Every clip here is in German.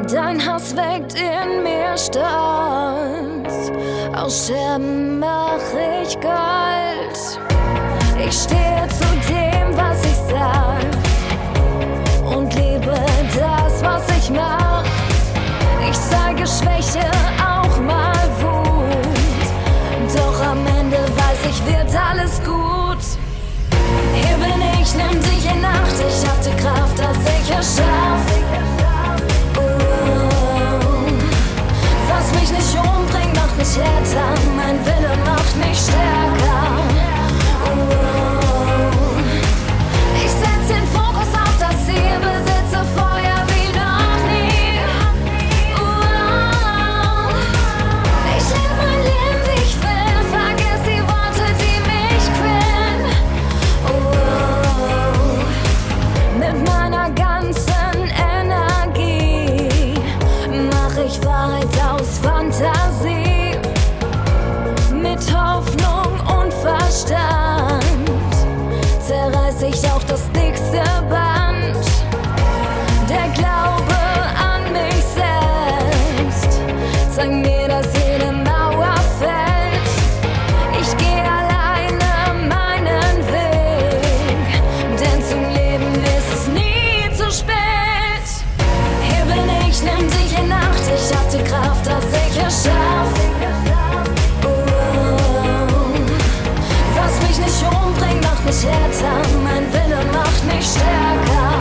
Dein Hass weckt in mir Stolz, aus Scherben mach ich Gold. Ich stehe zu dem, was ich sag, und liebe das, was ich mach. Ich zeige Schwäche, auch mal Wut, doch am Ende weiß ich, wird alles gut. Hier bin ich, nimm dich in Acht, ich hab die Kraft, dass ich es schaff. Was mich nicht umbringt, macht mich härter, mein Wille macht mich stärker. Ich setz den Fokus auf das Ziel, besitze Feuer wie noch nie. Ich lebe mein Leben, wie ich will, vergiss die Worte, die mich quälen. Mit meiner ganzen Energie mach ich Wahrheit aus Fantasie, mit Hoffnung und Verstand zerreiß ich auch das dickste Band. Der Glaube an mich selbst zeigt mir, dass jede Mauer fällt. Ich gehe alleine meinen Weg, denn zum Leben ist es nie zu spät. Hier bin ich, nimm dich in Acht, ich hab die Kraft, dass ich es schaff. Was mich nicht umbringt, macht mich härter, mein Wille macht mich stärker.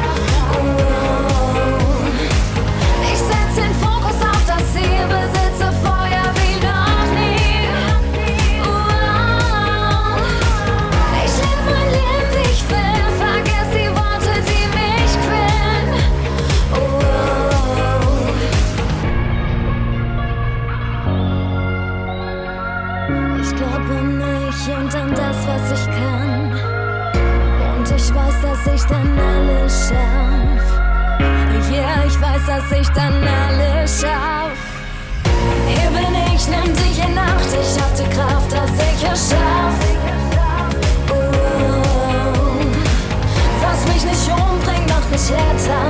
Ich setz den Fokus auf das Ziel, besitze Feuer wie noch nie. Ich lebe mein Leben, wie ich will, vergiss die Worte, die mich quälen. Ich glaube an mich und an das, was ich kann, und ich weiß, dass ich dann alles schaff. Yeah, ich weiß, dass ich dann alles schaff. Hier bin ich, nimm dich in Acht, ich hab die Kraft, dass ich es schaff. Was mich nicht umbringt, macht mich härter,